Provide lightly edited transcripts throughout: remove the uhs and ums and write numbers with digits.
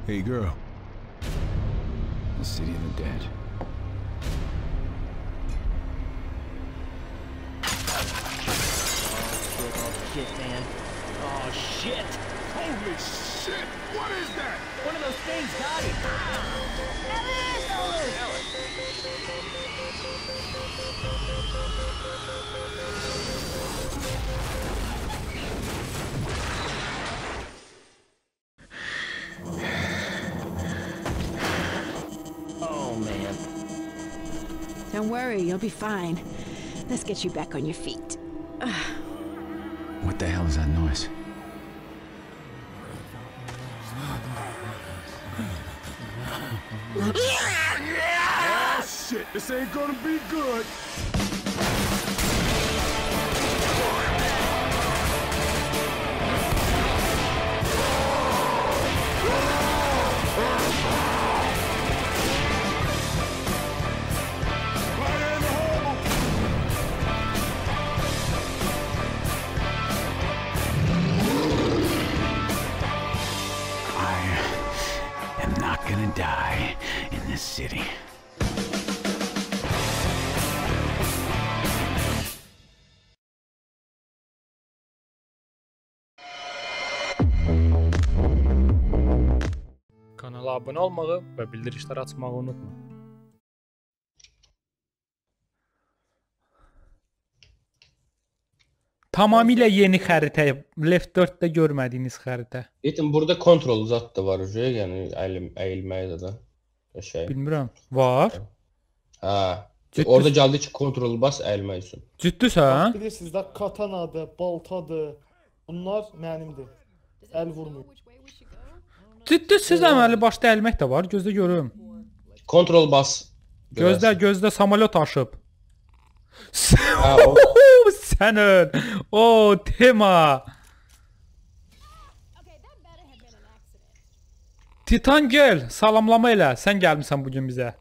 Hey, girl. The city of the dead. Oh shit, man. Oh shit! Holy shit! What is that? One of those things got him! Oh man. Don't worry, you'll be fine. Let's get you back on your feet. What the hell is that noise? Oh shit! This ain't gonna be good. Gonna die in this city. Kanala abone olmağı ve bildirişleri açmağı unutma. Tamamilə yeni xəritə, Left 4-də görmədiyiniz xəritə. Dedim burada kontrol zat da var ucu, yəni əyilməyə də şey. Bilmirəm. Var. Hə. Ciddi- Orada gəldi ki kontrol bas əyilmək üçün. Ciddisən? Bilirsiniz də katanadır, baltadır. Bunlar mənimdir. Əl vurmuyor. Ciddisiz əməli başda əlmək də var. Gözdə görüm. Kontrol bas. Gözdə samolyot aşıb. Ha, o Sənin. O tema. Titan gel, salamlama elə. Sən gəlmisən bugün bizə.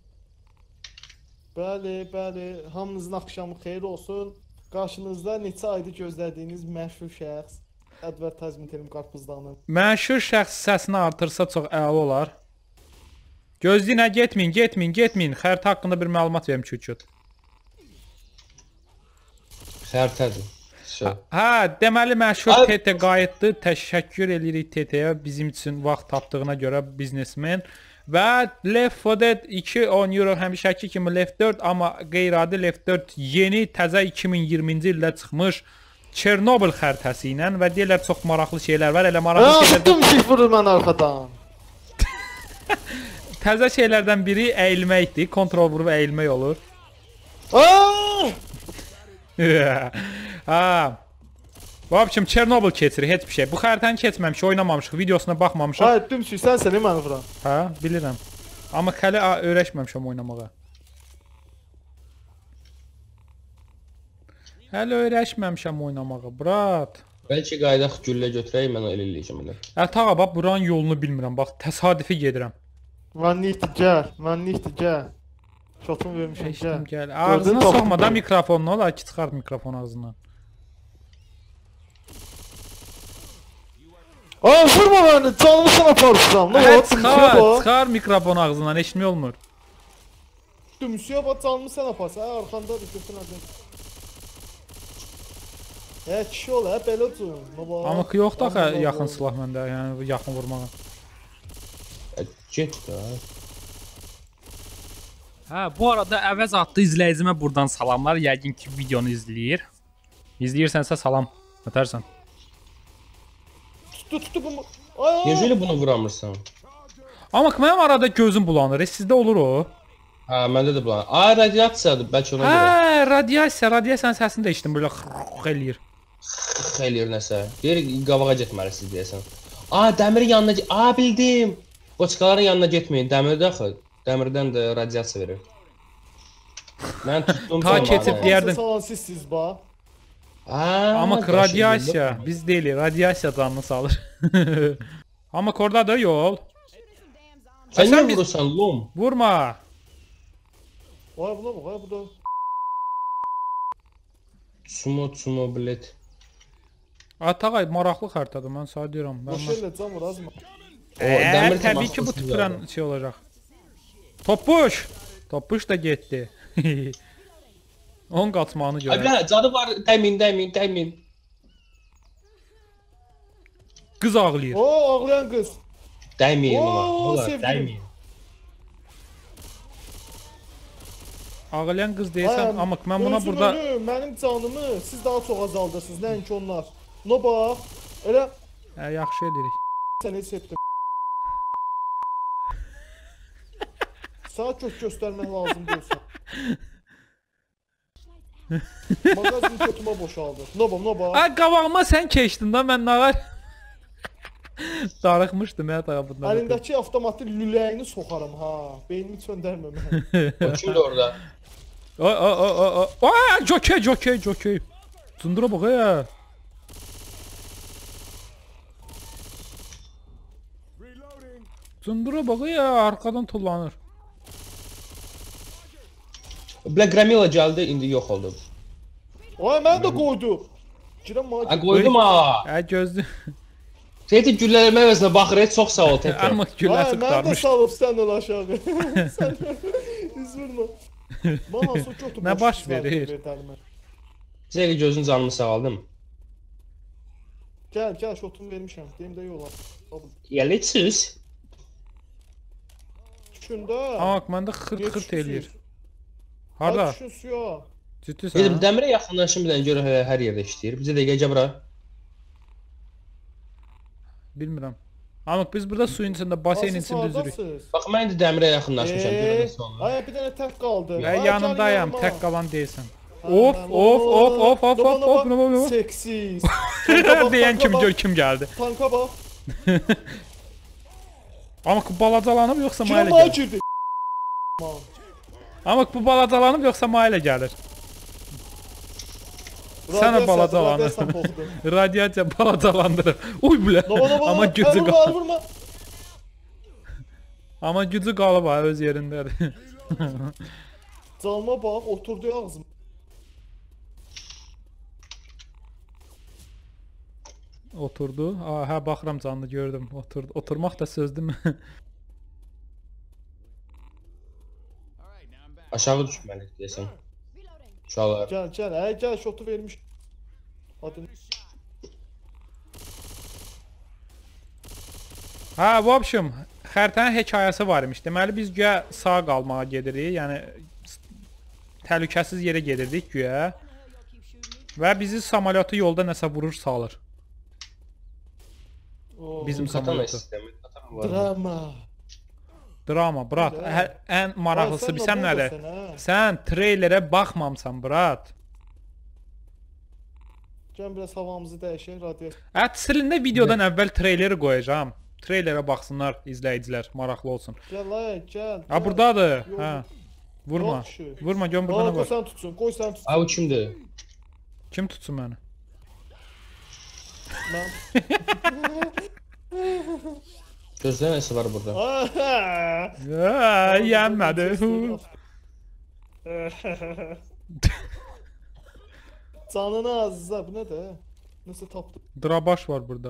Bəli, bəli. Hamınızın axşamı xeyir olsun. Qarşınızda neçə aydır gözlədiyiniz məşhur şəxs advertisement elim qarpızdanın. Məşhur şəxs səsini artırsa çox əla olar. Gözləyin, getməyin. Xəritə haqqında bir məlumat verim küçük. xəritədir. Hə, deməli məşhur TT qayıtdı. Təşəkkür edirik TT-yə bizim üçün vaxt tapdığına görə biznesmen. Və Left 4 Dead 2 10 euro həmişəki kimi Left 4, amma qeyri-adi Left 4 yeni təzə 2020-ci ildə çıxmış Çernobil xəritəsi ilə və deyirlər çox maraqlı şeylər var. Elə maraqlı şeylər. Tutdum ki vurur mən arxadan. Təzə şeylərdən biri əyilməkdir. Kontrol vurub əyilmək olur. Ha. Bu abicim Çernobil keçirir, heç bir şey. Bu xəritəni keçməmişik, oynamamışıq, videosuna baxmamışıq. Hayır, dümçü sən məni vuran. Hə, bilirəm. Amma hələ öyrəşməmişəm oynamağa. Hələ öyrəşməmişəm oynamağa, brat. Bəlkə qaydaq güllə götürək, mən elə eləyəcəm elə. Ətağa bax, buranın yolunu bilmirəm, bax, təsadüfi gedirəm. Mən nifti gəl. Şotum vermişəm, Eşitdim, gəl. gəl. Ağzına soxma da mikrofonunu, ola ki, çıxart mikrofon ağzından. Vurma məni, canımı sana aparırsam. Çıxar mikrofon ağzından, eşitmək olmur. Dümsüyə bax, canımı sən aparsan, arxandadır, götürün adım. Kişi ol, belə cun. Amma ki, yoxdur axı yaxın silah məndə, yəni yaxın vurmağa. Get də. Hə, bu arada əvəz adlı izləyicimə buradan salamlar. Yəqin ki, videonu izləyir. İzləyirsənsə salam ötərsən. Tutdu bunu. Necə elə bunu vuramırsan? Amma ki, mənim arada gözüm bulanır. Sizdə olur o? Hə, məndə də bulanır. Radiasiyadır, bəlkə ona görə. Hə, radiasiyanın səsini də eşitdim, belə xırx eləyir. Xırx eləyir nəsə. Deyir, qabağa getməlisiniz deyəsən. Dəmirin yanına, bildim. Qoçqaların yanına getməyin, dəmirdə axı. Dəmirdən də radiasiya verir. Mən tutdum. Ta keçib deyərdim. Salansizsiz bax. Amma ki, radiasiya, biz deyilik, radiasiya canını salır. Amma ki, orada da yol. Sən nə vurursan, lom? Vurma. Vay bu da. Sumo, bilet. Atağay, maraqlı xəritədir, mən sağ deyirəm. Boşellə can vur, azma. dəmir Təbii ki bu temaslı tüpürən şey olacaq. Topuş! Topuş da getdi. 10 qaçmağını görək. Abi cadı var, dəmin. Qız ağlayır. O ağlayan qız. Dəyməyin Oo, ona. Olar, sevgilim. dəyməyin. Ağlayan qız deyirsən, amma mən buna özüm burada ölüm, mənim canımı siz daha çox azaldırsınız, nəinki onlar. No bax, elə yaxşı edirik. səni sevdim. Sağ kök göstərmək lazım deyilsən. Mağazin kötümə boşaldı. No bax. Ay qabağıma sən keçdin da mən nağa darıxmışdım ya tarafından. Əlindəki avtomatı lüləyini soxarım ha. Beynimi söndərmə mən. O kimdir orada? Aa, Jokey. Sundura bak ya. Sundura bak ya, arkadan tullanır. Black Gramila gəldi, indi yox oldu. Ay mən də qoydum. Girəm Ha maç. qoydum ha. Gözlü. Tete güllərimə əvəzinə baxır, çox sağ ol Tete. Amma gülləsi Ay mən də qurtarmış. salıb sən öl aşağı. Sən üz vurma. Bana su kötü. Nə baş verir? Sizə gözün canımı sağaldım. Gəl şotumu vermişəm. Deyim də yola. Yəlitsiz. Düşündə. Amma məndə xırt eləyir. Harda? Düşün suya. Ciddisən? Dedim dəmirə yaxınlaşım bir dənə görə hər yerdə işləyir. Bizə də gəl bura. Bilmirəm. Amma biz burada suyun içində, baseynin içində üzürük. Bax mən indi dəmirə yaxınlaşmışam görəndə sonra. Ay bir dənə tək qaldı. Yanındayam, tək qalan deyilsən. Of. Seksiz. Deyən kim gəldi. Tanka bax. Amma bu balacalanıb yoxsa Girəm mailə maç gəlir? girdi. Amma bu balacalanıb yoxsa mailə gəlir? Sənə balacalanır. Radiasiya balacalandırır. Uy bilə. Amma gücü qalıb. Vurma. Amma gücü qalıb ha, öz yerindədir. Canıma bax, oturdu ağzım. Oturdu. Hə baxıram canlı gördüm. Oturdu. Oturmaq da sözdür. Aşağı düşməliyik deyəsən. Uşaqlar. Gəl şotu vermiş. Hadi. Ha, в общем, xəritənin hekayəsi var imiş. Deməli biz güya sağ qalmağa gedirik. Yəni təhlükəsiz yerə gedirdik güya. Və bizi samolyotu yolda nəsə vurur, salır. Bizim samolyotu. Drama, brat. Ən maraqlısı bilsən nədir? Sən treylerə baxmamısan, brat. Gəl biraz havamızı dəyişək, radiasiya. Əslində videodan əvvəl treyleri qoyacağam. Treylerə baxsınlar izləyicilər, maraqlı olsun. Gəl. Ha, buradadır. Hə. Vurma. Vurma, gön buradan Qoy bax. sən tutsun, qoy sən tutsun. Ay o kimdir? Kim tutsun məni? Mən. Gözdə nəsə var burada. Yenmədi. Canını azizə, bu nədir? Nəsə tapdım. Drabaş var burada.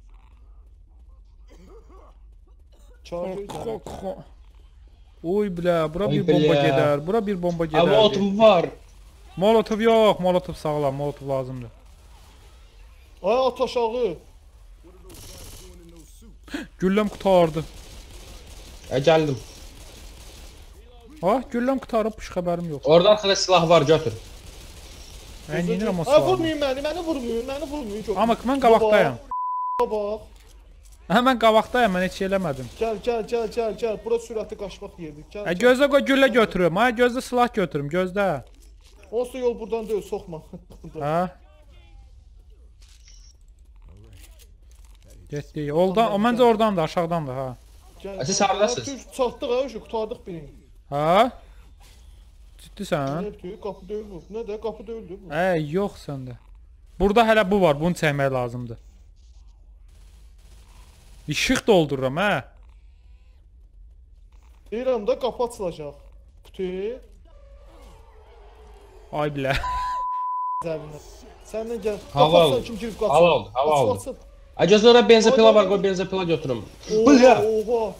Oy bilə, bura bir bomba gedər. Bura bir bomba gedər. Amma otum var. Molotov yox, molotov sağlam, molotov lazımdır. Ay at aşağı. Gülləm qutardı. Gəldim. Gülləm qutarıb, pış xəbərim yox. Orada arxada silah var, götür. Mən yenirəm o Ay silahı. vurmayın məni vurmayın. Amma mən qabaqdayam. Bax. Mən qabaqdayam, mən heç şey eləmədim. Gəl. Bura sürətli qaçmaq yeridir. Gəl. Gözlə qoy güllə götürüm. Gözlə silah götürüm, gözlə. Onsuz da yol buradan deyil, soxma. Hə? Getdi. Yoldan, o məncə oradan da, aşağıdan da, ha. Siz hardasınız? Çatdıq ha, qurtardıq birini. Ha? Ciddisən? Qapı deyil bu. Nədir? Qapı deyildi bu. Yox səndə. Burada hələ bu var, bunu çəkmək lazımdır. İşıq doldururam, hə? Deyirəm də qapı açılacaq. Kutu. Ay bilə. Səndən gəl. Hava Qapı oldu. kim girib qaçır? Hava oldu. Gözlərə benzopila var, qoy benzopila götürüm. Bıya! Oha.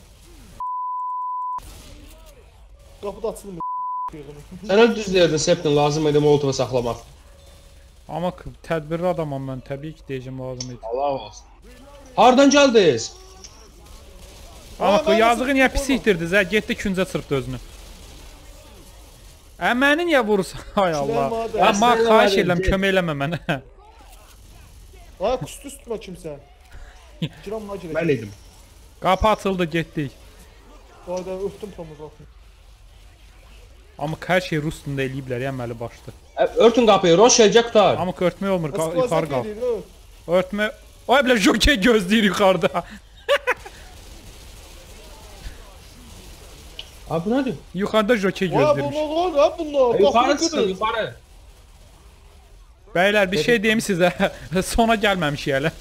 Qapı da açılmır. Sən öyle düz deyirdin, Septin, lazım idi Molotovu saxlamaq. Amma tədbirli adamam mən, təbii ki deyəcəm lazım idi. Allah olsun. Hardan gəldiniz? Amma yazığı niyə pis itirdiniz, hə? Getdi küncə çırpdı özünü. Məni niyə vurursan? Ay Allah. Amma xahiş edirəm, kömək eləmə mənə. Ay, kustu üstümə kimsə. Giram buna girək. Mən idim. Qapı açıldı, getdik. Vayda, öpdüm Tomu qapını. Amma hər şey rus dilində eləyiblər, əməli başdı. Örtün qapıyı, Roşelcə qutar. Amma örtmək olmur, Yuxarı yuxarı qal. Örtmə... Ay bilə jokey gözləyir yuxarıda. Abi bu nədir? Yuxarıda jokey Vay, gözləyirmiş. bunlar var, bunlar. Yuxarı çıxın, yuxarı. Bəylər, bir şey deyim sizə. Sona gəlməmişik hələ.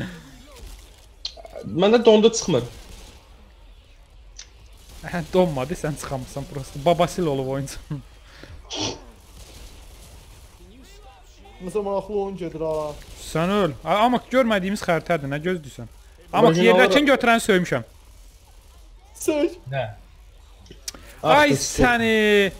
Məndə dondu çıxmır. Donmadı, sən çıxamırsan prosto. Babasil olub oyuncu. Məsələn, maraqlı oyun gedir ha. Sən öl. Amma görmədiyimiz xəritədir, nə gözləyirsən? Amma yerdəkini götürəni söymüşəm. Sök. Nə? Ay səni.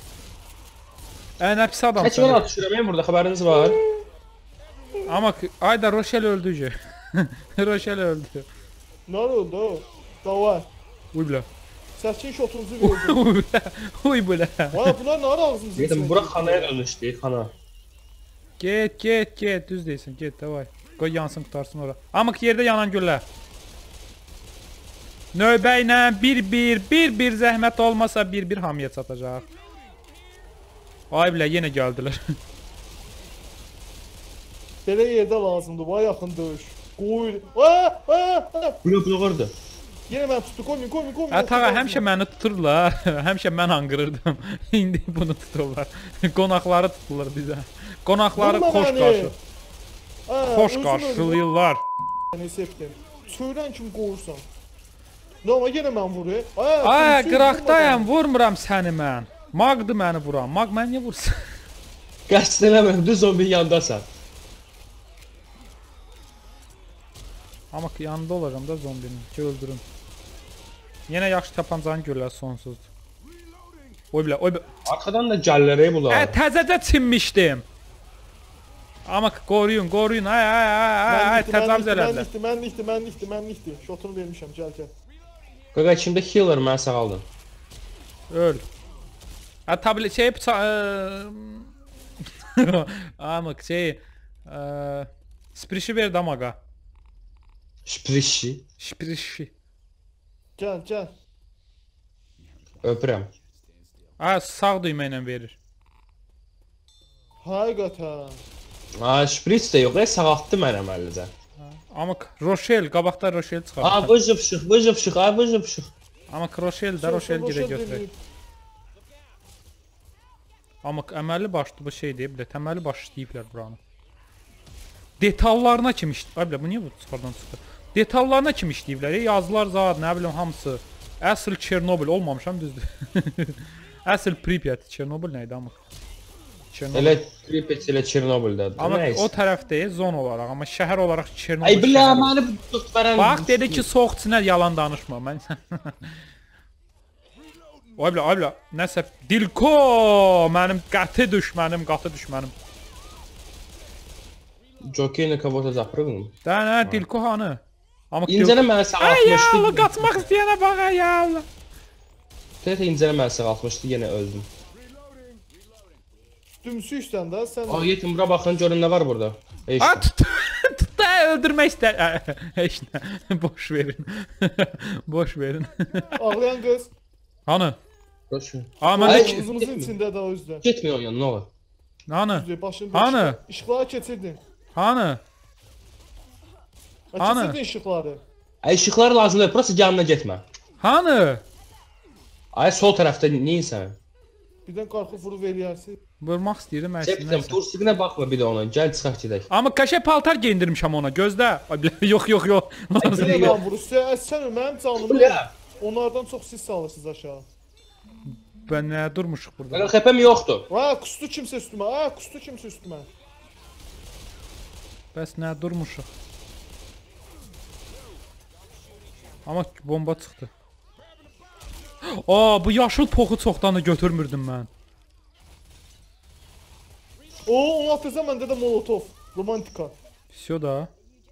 Nə pis adam Heç mən səni. atışıram, burada xəbəriniz var. Amma ayda Roşel öldü ki. Roşel öldü. Nə oldu o? Davay. Uy bilə. Səkin şotunuzu verdim. Uy bilə. Uy bilə. Vay, bunlar nə ara ağzımızı Dedim, bura xanaya dönüşdü, xana. Get, düz deyirsən, get, davay. Qoy yansın, qutarsın ora. Amma yerdə yanan güllə. Növbə ilə bir zəhmət olmasa bir hamıya çatacaq. Ay bilə, yenə gəldilər. Belə yerdə lazımdır, vay yaxın döyüş. Qoy. Bula vardı. Yenə mən tutdu, qoymayın. Tağa, həmişə məni tuturlar. Həmişə mən anqırırdım. İndi bunu tuturlar. Qonaqları tuturlar bizə. Qonaqları xoş qarşılayırlar. Septim. Söylən kim qoyursan. Nə amma yenə mən vuruyor. Ay, qıraqdayam, vurmuram səni mən. Maqdı məni vuran. Maq məni niyə vursun? Qəsd eləməm, düz zombinin yandasan. Amma yanında olacam da zombinin. Ki öldürün. Yenə yaxşı tapancanı görürlər sonsuzdur. Oy bilə, oy bilə. Arxadan da gəllərək bunlar. Təzəcə çinmişdim. Amma qoruyun. Ay, təcavüz elədilər. Mənlikdir. Şotunu vermişəm, gəl. Qaqa, içimdə healer mənə sağaldın. Öl. Tabi şey Amma sprişi verdi amaqa. Sprişi. Gəl. Öpürəm. Sağ düymə ilə verir. Həqiqətən. Şpriç də yox, sağaltdı mənə əməllicə. Amma Roşel, qabaqda Roşel çıxar. Vıjıpşıq. Amma Roşel də Roşel gidə götürək. Amma əməlli başlı bu şey deyib, təməli baş istəyiblər buranı. Detallarına kim işləyib? Ay bilə, bu niyə bu çıxardan çıxdı? Detallarına kim işləyiblər? Yazılar zad, nə bilim hamısı. Əsl Çernobil olmamışam, düzdür. Əsl Pripyat, Çernobil nə idi amma? Elə Pripyat elə Çernobildədir. Amma o tərəfdəyiz zon olaraq, amma şəhər olaraq Çernobil. Ay bilə, məni tut verən. Bax, dedi ki, soğuk içinə yalan danışma. Mən Ay bilə, nəsə Dilko, mənim qatı düşmənim. Jokeylə kavota zapırım. Nə, Dilko hanı? İncənə mənə sağaltmışdı. Ay ya Allah, qaçmaq istəyənə bax, ay ya Allah. Tətə incənə mənə sağaltmışdı, yenə öldüm. Dümsüksən də, sən... Yetim, bura baxın, görün nə var burada. Tut da öldürmək istər. Heç nə, boş verin. Ağlayan qız. Hanı? Boş ver. Qızımızın içində də özdə. Getməyin o yana, nə olur? Hanı? İşıqları keçirdin. Hanı? Keçirdin işıqları. Ay, işıqlar lazım deyil, burası yanına getmə. Hanı? Ay, sol tərəfdə neyinsən? Birdən qarxıb vurub eləyərsin. Vurmaq istəyirdim əslində. Tursiqinə baxma bir də ona, gəl çıxaq gedək. Amma qəşəng paltar geyindirmişəm ona, gözlə. Yox. Mən vurursa, sən mənim canımı... Onlardan çox siz salırsınız aşağı. Ben nə durmuşuq burada? Xəpəm yoxdur. Kustu kimsə üstümə. Bəs nə durmuşuq? Amma bomba çıxdı. Aa, bu yaşıl poxu çoxdan da götürmürdüm mən. Onu atırsa məndə də Molotov. Romantika. Всё da.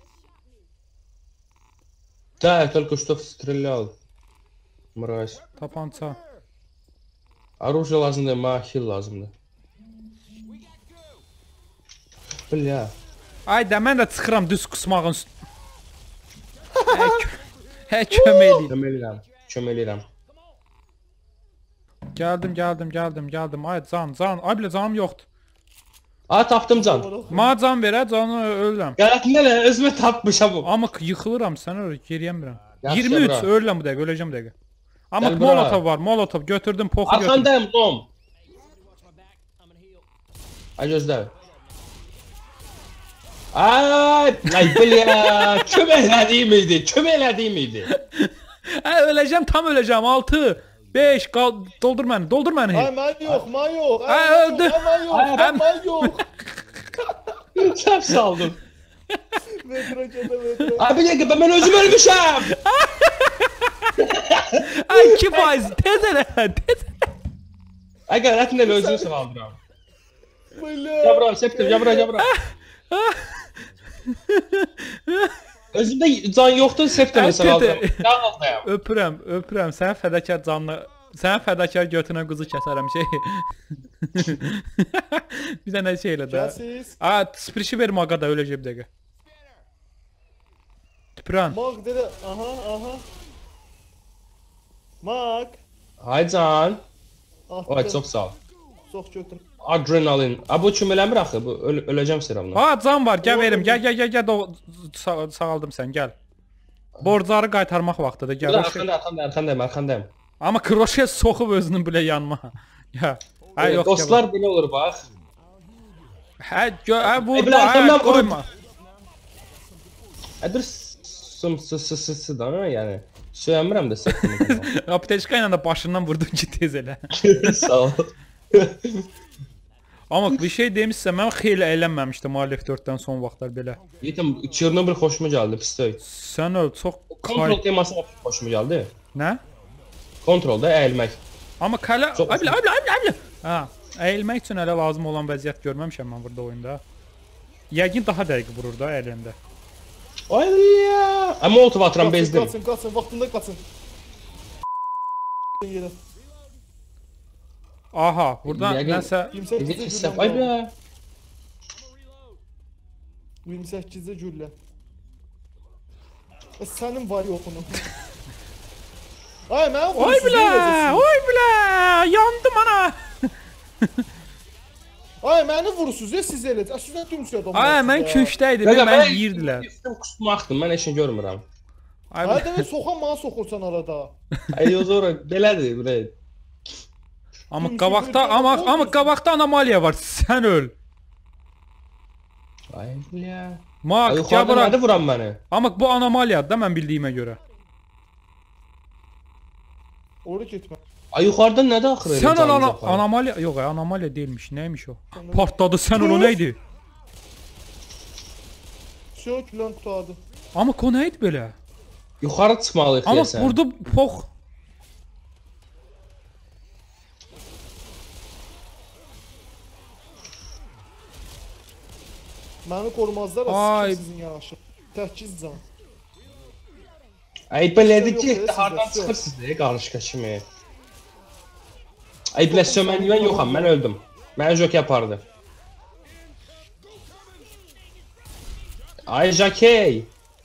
Да, я только что стрелял. Мразь. Tapança. Оружие lazımdır, mənə heal lazımdır. Bля. Ay da mən də çıxıram düz qusmağın üstə. Hə, kömək eləyir. Çömelirəm. Gəldim. Ay can. Ay bilə canım yoxdur. Aa, tapdım can. Mənə can verə, canı ölürəm. Qələtində nə? Özümə tapmışam bu. Amma yıxılıram, sən öyle geriyəmirəm. Yaxşı, 23 bura. ölürəm bu dəqiqə, öləcəm bu dəqiqə. Amma Gəl bura. molotov var, molotov götürdüm, poxu götürdüm. Arkandayım Tom. Ay gözlə. Ay bля, köməklədim idi. Hə, öləcəm, tam öləcəm. 6 5 qal, doldur məni. Ay mən yox. Ay, öldü. Mən yox. Səhv saldım. Metro. Ay bir dəqiqə, mən özüm ölmüşəm. Ay 2%, tez elə. Ay qələtində özümü sığaldıram. Bля. Cabra, septim, cabra. Özümdə can yoxdur, septimə sığaldıram. Dağıldayam. Öpürəm. Sən fədakar canlı, sən fədakar götünə quzu kəsərəm şey. Bir dənə şey elə də. Kəsiz. Aa, sprişi ver maqa da öləcək bir dəqiqə. Tüpürən. Mag dedi. Aha. Mag. Hay can. Attı. Ay çox sağ ol. Çox götür. Adrenalin. A bu kim eləmir axı? Bu öləcəm seramla. Ha, can var, gəl verim. Gəl. Sağaldım sən, gəl. Borcları qaytarmaq vaxtıdır, gəl. Arxandayım. Amma kroşet soxub özünü bilə yanma. Ya. Ay yox. Dostlar belə olur bax. Hə, vurdu, arxamdan qoyma. Dur da, yəni. Söyəmirəm də septim. Apteçka ilə də başından vurdun ki, tez elə. Sağ ol. Amma bir şey demişsə, mən xeyli əylənməmişdim Alef 4-dən son vaxtlar belə. Yetim, Çernobil xoşuma gəldi, pistoy. Sən öl, çox Kontrol teması xoşuma gəldi. Nə? Kontrolda əyilmək. Amma kələ... Çox- Ay bilə. Ha, əyilmək üçün hələ lazım olan vəziyyət görməmişəm mən burada oyunda. Yəqin daha dəqiq vurur da əlində. Ay ya. Amma otov atıram bezdim. Qaçın, vaxtında qaçın. Yerə. Aha, buradan Yəqin- nəsə... 28-ci Ay güllə. bə. 28-ci güllə. Sənin var yoxunu. Ay mən Oy bilə, yandım ana. Ay məni vurursunuz ya siz elə. Sizə dümsüyə adam. Ay, mən küncdəydim, mən yeyirdilər. Qusmaqdım, mən heç nə görmürəm. Ay demək soxan mənə soxursan arada. Ay yozora belədir, bre. Amma qabaqda anomaliya var, sən öl. Ay bля. Mak, Ay gəl yuxarıdan bura. nədə vuran məni? Amma bu anomaliyadır da mən bildiyimə görə. Ora getmə. Ay yuxarıdan nədə axır? Sən anomaliya, yox, anomaliya deyilmiş, nəymiş o? Partladı, sən o nə idi? Şöyle külən qutadı. Amma o nə idi belə? Yuxarı çıxmalıyıq Amma deyəsən. burada pox. Məni qorumazlar, Ay. sizin yanaşı. 8 can. Ay belədir Yox, ki, yox, hardan yox. çıxırsınız deyə qarışqa kimi. Ay bilə sömən yoxam, mən öldüm. Mənə jokey apardı. Ay jokey.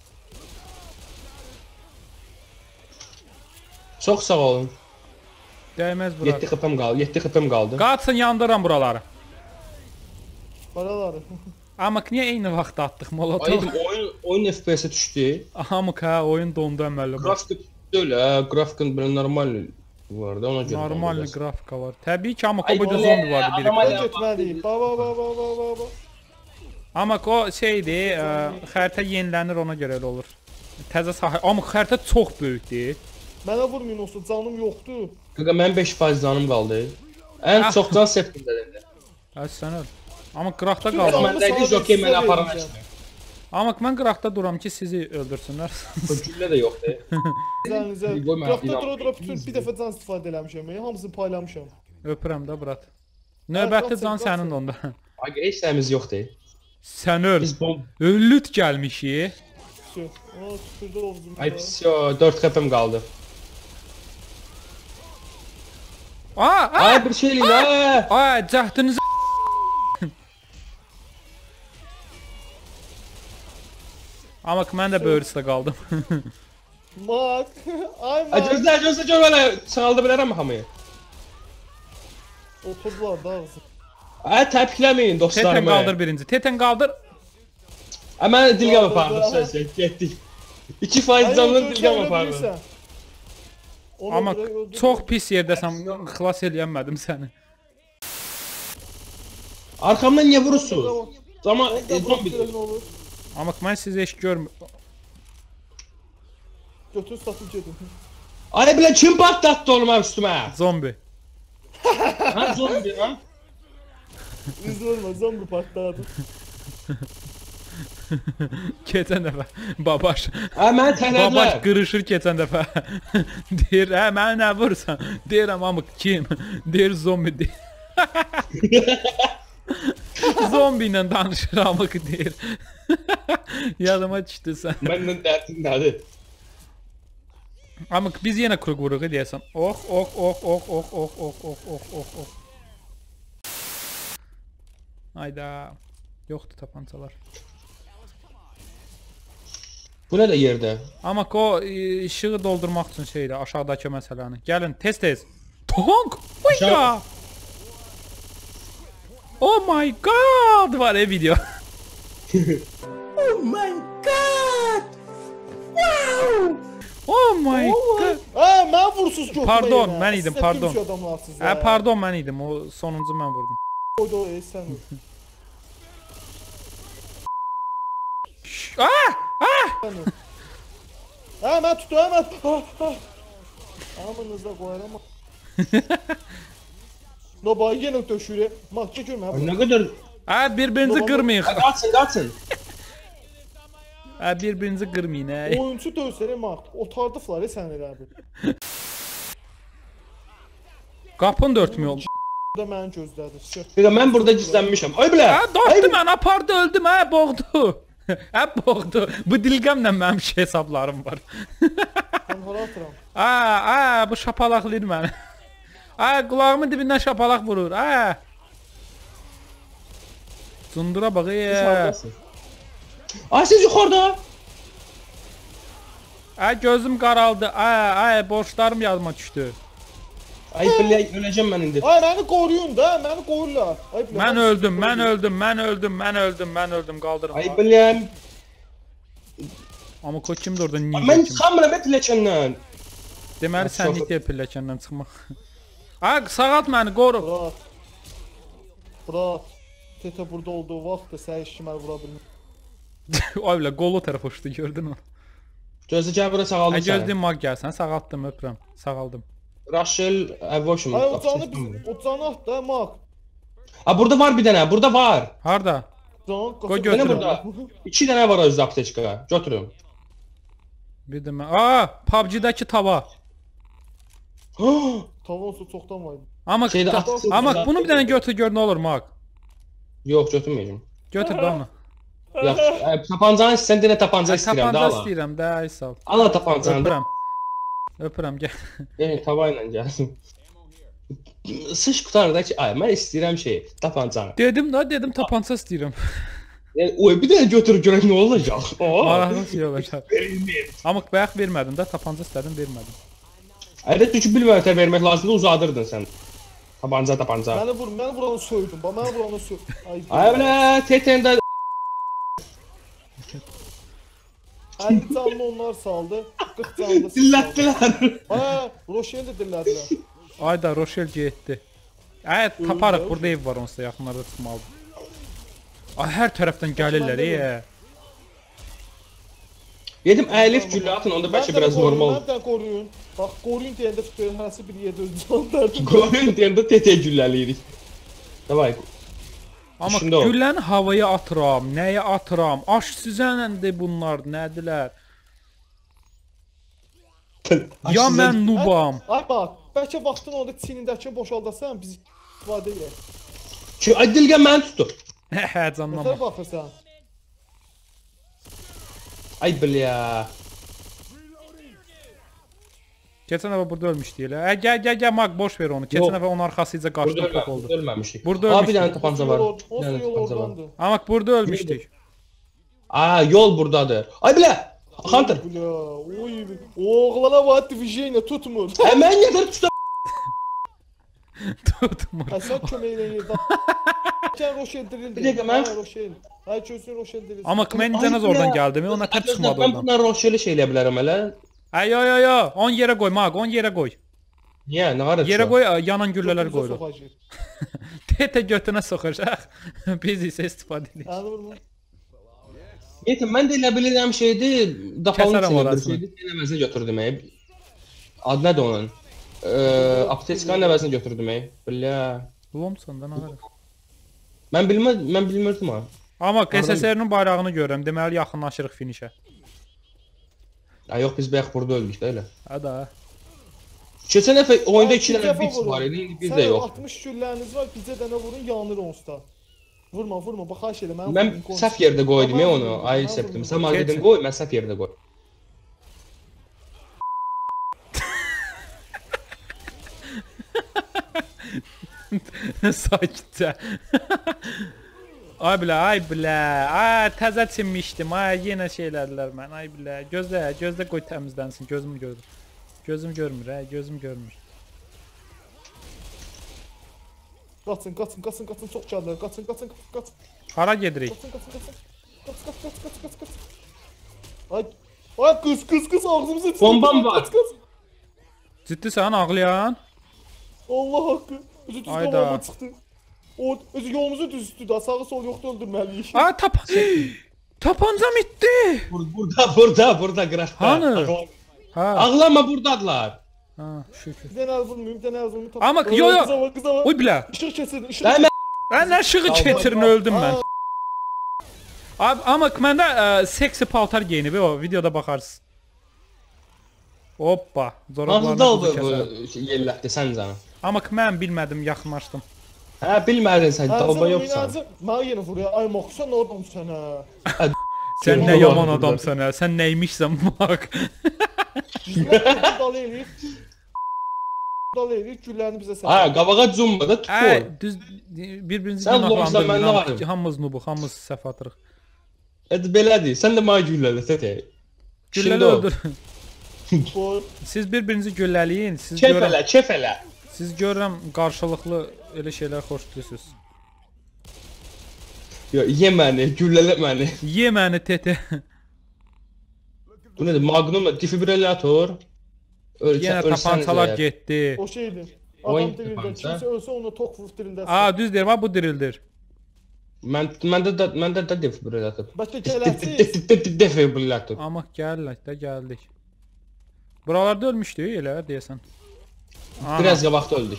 Çox sağ olun. Dəyməz bura. 7 xpm qaldı. Qaçın, yandıram buraları. Paraları. Amma niyə eyni vaxtda atdıq Ay molotov? oyun FPS-ə düşdü. Amma hə, oyun dondu əməlli. Grafik deyil, grafikin belə normal var da, ona görə. Normal qrafika var. Təbii ki, amma Ay, burada belə, zombi vardı biri. anomaliya- Ora getməliyik. Ba. Amma o şeydir, xəritə yenilənir, ona görə elə olur. Təzə sahə, amma xəritə çox böyükdür. Mənə vurmayın olsun, canım yoxdur. Qaqa mənim 5% canım qaldı. Ən çox can septimdədir. Hə, sən öl. Amma qıraqda Dur, qaldı. canım. Məndəki jokey məni aparan açdı. Amma mən qıraqda duram ki, sizi öldürsünlər. Güllə də yoxdur. Üzərinizə. Qoy mənə Qrafda inan. dura bütün bir dəfə can istifadə eləmişəm. Hamısını paylamışam. Öpürəm də brat. Növbəti can sənin onda. Ay, heç nəyimiz yoxdur. Sən öl. Biz bomb. Öllüt gəlmişik. Şey. Aa, tükürdü ovuzum. Ay, psyo, 4 xəpəm qaldı. Ay, bir şey elə. Ay, cəhdinizi Amma mən də böyrüsdə qaldım. Mak. Ay Ay, mak. gözlə, gör mənə sağalda bilərəm hamıyı. Oturdular da ağzı. Ay, təbikləməyin Teten dostlarımı. qaldır birinci. Teten qaldır. Ay, mən dilgəm apardım, söz getdik. 2% canlı dilgəm apardım. Amma çox pis yerdəsən, xilas eləyəmədim səni. Arxamdan niyə vurursunuz? Amma zombidir. Amma mən sizi heç görmür. Götür satın gedin. Ay, bilə kim patlattı oğlum üstümə? Zombi. Ha, zombi, ha? Üzülmə, zombi patladı. Keçən dəfə babaş. Ay, mənə Babaş tələdilər. qırışır keçən dəfə. Deyir, hə mənə nə vursan? Deyirəm amma kim? Deyir zombi deyir. Zombi ilə danışır amma ki deyir. Yadıma düşdü sən. Məndən dərdin nədir? Amma biz yenə kruq vuruq deyəsən. Ox, ox, ox, ox, ox, ox, ox, ox, ox, ox, ox. Ayda. Yoxdur tapancalar. Bu nə də yerdə? Amma o işığı doldurmaq üçün şeydir, aşağıdakı məsələni. Gəlin, tez-tez. Tank! Uyqa! Oh my god! Var video. Oh my god! Hə, mən vursuz götürməyim. Pardon, mən idim, pardon. Hə, Hə, pardon, mən idim. O sonuncu mən vurdum. Qoydu o sən. Hə, mən tutdu, hə, mən. Amınızda qoyaram. No, bax, yenə döşürəm. Mak, görmə. Ay, nə qədər... Hə, bir-birinizi qırmayın. Ay, qaçın. Hə, bir-birinizi qırmayın, hə. Oyunçu dövsəri mak. Otardıflar, sən elə bir. Qapın da örtmüyor oldu. Da məni gözlədi. Bir də mən burada gizlənmişəm. Ay, bilə. Hə, dartdı mən, apardı, öldüm, hə, boğdu. Hə, boğdu. Bu dilqəmlə mənim şey hesablarım var. Mən hara atıram? Hə, bu şapalaqlayır məni. Hə, qulağımın dibindən şapalaq vurur, hə. Cundura bax, Ay, siz yuxarıda. Hə, gözüm qaraldı, hə, borçlarım yadıma düşdü. Ay, bilə, öləcəm mən indi. Ay, məni qoruyun da, məni qoruyurlar. Ay, bilə, Mən öldüm, qaldırın. Ay, biləm. Amma ko kimdir orada ninja Mən kimi? çıxamıram pilləkəndən. Deməli sən niyə pilləkəndən çıxmaq? Ay, sağalt məni, qoru. Brat. Tete burada olduğu vaxt da sən işimə vura bilmir. Ay bilə, qolu tərəf uçdu, gördün mü? Gözlə, gəl bura sağaldım Ay, səni. gözləyim mag gəlsən, sağaltdım, öpürəm, sağaldım. Rachel, Evotion. Ay, o canı at da, mak. Ha, burada var bir dənə, burada var. Harda? Can, Qoy Nə götürüm. burada? 2 dənə var özdə aptečka. Götürün. Bir də mən... PUBG-dəki tava. Tavonsu çoxdan var. Amma Şeydə atılsın. amma bunu bir dənə götür gör nə olur mag. Yox, götürməyəcəm. Götür də onu. Yaxşı, tapancanı sən denə tapanca istəyirəm də Tapanca ala. istəyirəm də, ay sağ ol. Ala tapancanı. Öpürəm. Öpürəm, gəl. Yəni tava ilə gəlsin. Sıç qutarda ki, ay mən istəyirəm şey, tapancanı. Dedim tapanca istəyirəm. Yəni oy bir dənə götür görək nə olacaq. Maraqlı şey olacaq. Amma bayaq vermədim də, tapanca istədim, vermədim. Əlbəttə ki, bilməyətə vermək lazımdır, uzadırdın sən. Tapanca. Məni vuranı soydum, bax, məni vuranı soydum. Ay bilə, tetəndə 50 canlı onlar saldı, 40 canlı siz dillətdilər. Ha, Roşen də dillədilər. Ayda Roşel getdi. Ay, taparıq, burada ev var onsuz da yaxınlarda çıxmalıdır. Ay, hər tərəfdən gəlirlər, Yedim əlif güllə atın, onda bəlkə biraz normal. Mən də qoruyun. Bax, qoruyun deyəndə fikir hərəsi bir yerdə özünü canlardı. Qoyun deyəndə tetə gülləliyirik. Davay. Amma İçində o. gülləni havaya atıram, nəyə atıram? Aş süzənəndir bunlar, nədilər? Ya mən nubam. Ay bax, bəlkə vaxtın orada çiynindəki boşaldasan, biz istifadə edək. Ki ay Dilgən məni tutdu. Hə, canlanma. Nətər baxırsan? Ay bilya. Keçən dəfə burada ölmüşdü elə. Gəl, Mak, boş ver onu. Keçən dəfə onun arxasıca qaçdım, pop oldu. Ölməmişdik. Burada Abi bir ölmüşdük. dənə tapanca var. Olsun yol oradandır. Amma burada ölmüşdük. Aa, yol buradadır. Ay bilya. Hunter. Bля, oy, oğlana var divijeniya tutmur. Hemen yeter tuta. Tutmur. Həsən köməkləyin. Sən Roşel dirildi. Bir dəqiqə, mən- Roşel. Ay kösün Roşel dirildi. Amma mən necə oradan gəldim? Ona tək çıxmadı Ben oradan. bundan Roşeli şey eləyə bilərəm hələ. Ay yo. On yerə qoy, Mak, on yerə qoy. Niyə? Nə var? Yerə qoy, yanan güllələr qoyuruq. Sokacaq. Tete götünə soxacaq. Biz isə istifadə edirik. Anladın mı? Yetim mən də elə bilirəm şeydir. Dafalın Kəsərəm içində bir orasını. şeydir. Yenə əvəzinə götürdüm. Adı nədir onun? Apteçkanın əvəzinə götürdüm. Billə. Lomsan da nə var? Mən bilmirdim ha. Amma SSR-nin bayrağını görürəm. Deməli yaxınlaşırıq finişə. Ya yox biz bayaq burada öldük də elə. Hə. Keçən dəfə oyunda Ay, 2 dənə dəfə bits vurun. var idi, indi bir Sən də yox. 60 gülləriniz var, bizə dənə vurun, yanır onsuz. Vurma, bax xahiş elə. Mən səhv yerdə qoydum ya onu. Tamam, Ay tamam, septim. tamam. Sən mənə dedin qoy, mən səhv yerdə qoy. Sakitcə. Ay bilə. Ay təzə çinmişdim. Ay yenə şey elədilər mən. Ay bilə. Gözlə qoy təmizlənsin. Gözüm görür. Gözüm görmür, gözüm görmür. Qaçın, çox gəldilər. Qaçın. Hara gedirik? Qaç. Ay qız ağzımıza çıxdı. Bombam var. Qaç. Ciddisən ağlayan? Allah haqqı. Özü düz Ayda. qoluma çıxdı. O özü yolumuzu düz tutdu. Sağı sol yoxdur öldürməliyik. Aa tapancam itdi. Burada qıraqda. Hanı? Ha. Ağlama buradadılar. Ha, şükür. Bir dənə vurmayım. Amma yo. Qıza var. Oy bilə. İşıq keçirdin, işıq. Dəymə. Nə işığı keçirin öldüm mən. Abi amma məndə seksi paltar geyinib o videoda baxarsınız. Hoppa, Nasıl zoraqlarına oldu quzu kəsər. bu yellətdi sən canım? Amma mən bilmədim, yaxınlaşdım. Hə bilmədin sən, dalba yoxsan. Mənə yenə vuruyor. Ay Moxsan oradan sənə. Sən nə Yox, yaman burada. adamsan ha, sən nəymişsən bak. Dal eləyir. Güllərini bizə sən. Ha, qabağa cumbada Ə, tutur. düz bir-birinizi Sən lobsan, mən nə varım? Hamımız nubuq, hamımız səhv atırıq. Hadi belədir. Sən də mənə güllələ tətə. Gülləli öldür. Qoy. Siz bir-birinizi gülləliyin, Kefələ. siz görürəm qarşılıqlı elə şeylər xoşlayırsınız. Yo, ye məni, güllələ məni. Ye məni tete. Bu nədir? Magnum defibrillator. Yenə tapançalar getdi. O şeydir. Oyun Adam dirildə. tapanca. Kimsə ölsə onu tok vurub dirildəsin. Aa düz deyirəm, ha bu dirildir. Məndə də defibrillator. Bəlkə gələsiz. Defibrillator. Amma gəldik. Buralarda ölmüşdü elə deyəsən. Biraz qabaqda öldük.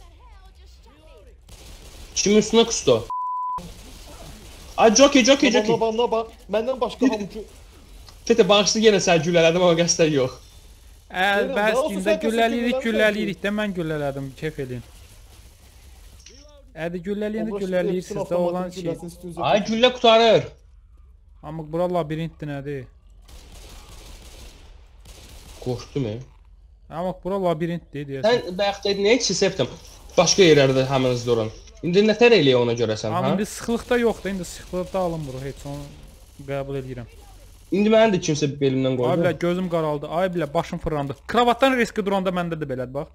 Kimin üstünə kustu? Ay Jockey. Bax. Məndən başqa hamıcı. Tete bağışlı yenə sən güllələdim amma qəsdən yox. Bəs olsun, gündə sən kəsin güllələyirik də mən güllələdim, kef edin. Ədi güllələyirsiniz də olan şey. Ay güllə qutarır. Amma bura labirintdir nədir? Qorxdum. Amma bura labirintdir deyəsən. Sən bayaq dedin nə ki septim? Başqa yerlərdə həminiz durun. İndi nətər eləyə ona görəsən, Amma ha? indi sıxlıqda yoxdur, indi sıxlıqda alınmır o heç onu qəbul edirəm. İndi mənim də kimsə belimdən Ay qoydu. bilə gözüm qaraldı, ay bilə başım fırlandı. Kravatdan riski duranda məndə də belədir bax.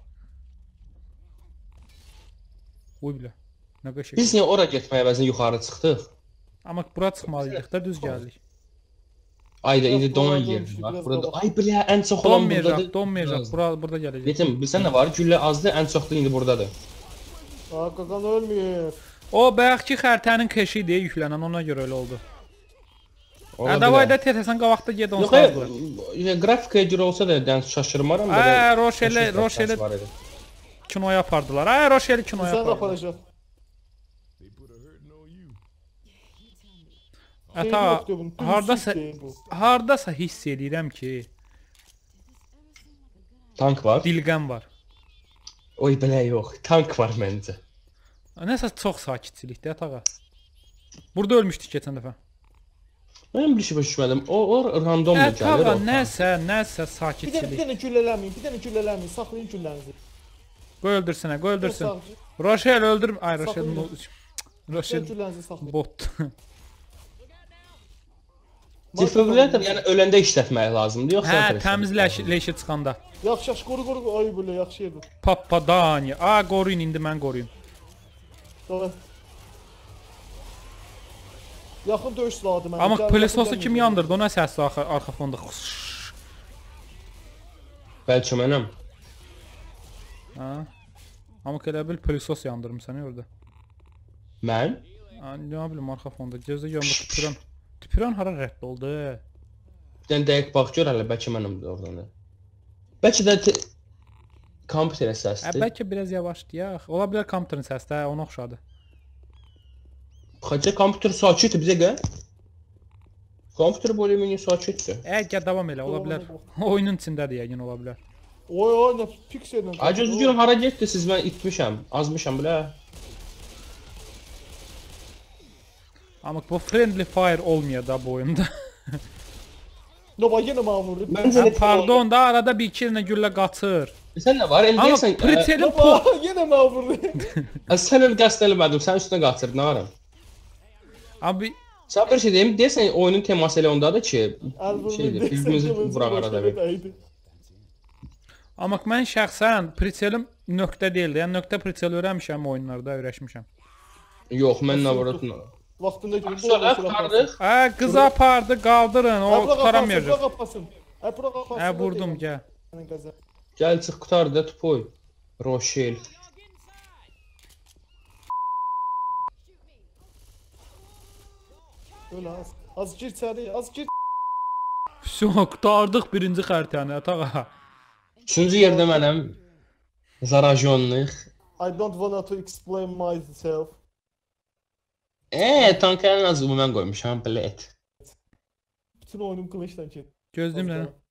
Uy bilə. Nə qəşəng. Biz niyə ora getməyə əvəzinə yuxarı çıxdıq? Amma bura çıxmalıydıq da düz gəldik. Ayda indi Biraz don dolan yer dönmüşdü, var. biraz Burada dolan. ay bilə ən çox olan burdadır. Donmayacaq. Burada gələcək. Yetim, bilsən nə var? Güllə azdır, ən çoxdur indi burdadır. Qaqan ölmür. O bayaqki xəritənin keşi deyə yüklənən ona görə elə oldu. Ola Davay bilər. da tətəsən qabaqda get onu Yox, sağlar. qrafikaya görə olsa da dən şaşırmaram. Roşeli kinoya apardılar. Roşeli kinoya Sən də apardılar. aparacaq. Xeyri yoxdur bunun. hardasa Dümsük bu. hardasa hiss edirəm ki, Tank var. dilqəm var. Oy belə yox. Tank var məncə. Nəsə çox sakitçilikdir atağa. Burada ölmüşdük keçən dəfə. Mən bir şey başa düşmədim. O random mu gəlir? Atağa o? nəsə Bir sakitçilik. dənə güllələməyin, saxlayın güllərinizi. Qoy öldürsün, qoy öldürsün. Yox, Roşel öldür. Ay Roşel. Saxlayın. Roşel Güllərinizi saxlayın. bot. Defibrillator yəni öləndə işlətmək lazımdır, yoxsa Hə, təmizləşi çıxanda. Yaxşı, yaxşı, qoru. Ay belə yaxşı yerdir. Papadanya. A, qoruyun indi mən qoruyum. Doğru. Yaxın döyüş silahıdır mənim. Amma Gəlin, pilisosu yaxın kim gəlin. yandırdı? O nə səsdir arxa fonda? Bəlkə mənəm. Ha. Amma elə bil pilisos yandırmısan orada. Mən? Nə bilim arxa fonda. Gözdə görmür tüpürən. Tüpürən hara rədd oldu? Bir dənə dəqiq bax gör hələ bəlkə mənimdir oradan. Bəlkə də kompüterə Hə, səsdir. bəlkə biraz yavaşlayaq. Ola bilər kompüterin səsi də ona oxşadı. Xacə kompüter sakitdir bizə gəl. Kompüter volümünü sakitdir. Gəl davam elə, ola bilər. Oyunun içindədir yəqin ola bilər. Oy, nə piksellə. Ay gözü görüm hara getdiniz mən itmişəm, azmışam bilə. Amma bu friendly fire olmuyor da bu oyunda. No, bax yenə mənə vurdu. Məncə Pardon da arada bir iki ilə güllə qaçır. sən nə var? Amma Eləyirsən. Pritelin Bax, yenə mənə vurdu. Sən el qəsd eləmədim, sən üstünə qaçır, nə varam? Abi Sən bir şey deyim, deyəsən oyunun teması elə ondadır ki, Əl vurdu. şeydir, birbirimizi vuraq arada bir. amma mən şəxsən pritelim nöqtə deyildi. Yəni nöqtə pritel öyrənmişəm oyunlarda, öyrəşmişəm. Yox, mən navarotla. Vaxtında görüm. Sonra qurtardıq. Hə, qızı apardı, qaldırın. O qutaramayacaq. Bura qapasın. Bura qapasın. Hə, vurdum, gəl. Gəl çıx qutar da tupoy. Roşel. Öyle az gir içəri, az gir. Vso, qutardıq birinci xəritəni, atağa. Üçüncü yerdə mənəm. Zarajonluq. I don't wanna to explain myself. Tankların azımı mən qoymuşam, bilet. Bütün oyunum kılıçdan ki. Gözləyim nə?